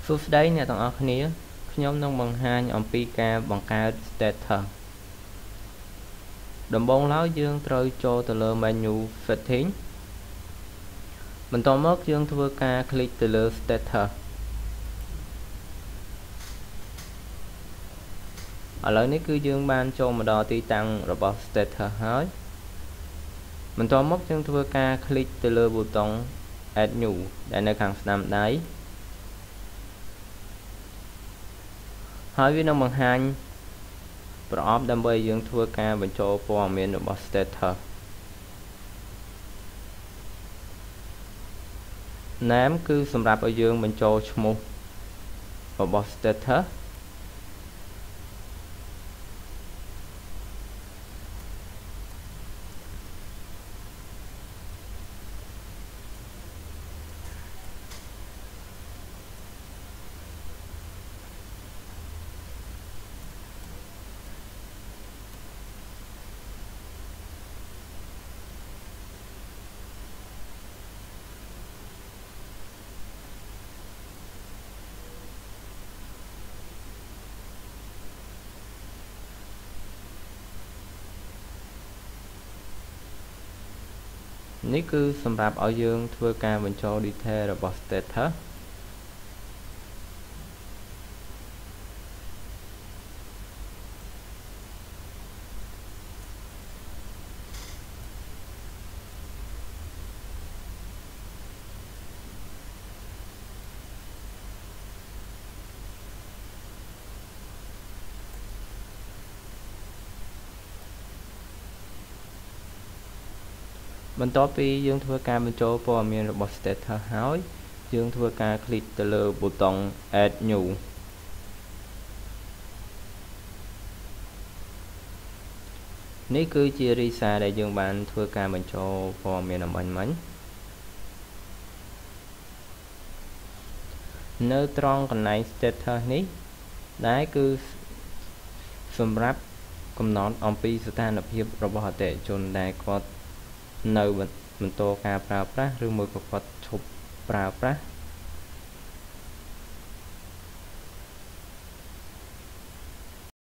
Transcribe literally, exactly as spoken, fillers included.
សួស្តីអ្នកទាំងអស់គ្នាខ្ញុំនឹងបង្ហាញអំពីការបង្កើត status ដំបូងឡើយយើងត្រូវចូលទៅលើ menu setting បន្ទាប់មកយើងធ្វើការคลิกទៅលើ status ឥឡូវនេះគឺយើងបានចូលមកដល់ទីតាំងរបស់ status ហើយបន្ទាប់មកយើងធ្វើការคลิกទៅលើប៊ូតុង add new ដែលនៅខាងស្នាមដៃហើយវានឹងបង្ហាញប្រអប់ដើម្បីយើងធ្វើការបញ្ចូលព័ត៌មានរបស់ status name គឺសម្រាប់ឲ្យយើងបញ្ចូលឈ្មោះរបស់ statusនេះគឺសម្រាប់ឲ្យយើងធ្វើការបញ្ចូល detail របស់ status បន្ទាប់ពីយើងធ្វើការបញ្ចូលព័ត៌មានរបស់ status ហើយយើងធ្វើការคลิกទៅលើប៊ូតុង add new នេះគឺជារីសាដែលយើងបានធ្វើការបញ្ចូលព័ត៌មានអំបញ្ញមិញនៅត្រង់កន្លែង status នេះដែលគឺសម្រាប់កំណត់អំពីស្ថានភាពរបស់អតិថិជនដែលគាត់នៅបន្តការប្រើប្រាស់ឬមួយក៏គាត់ឈប់ប្រើប្រាស់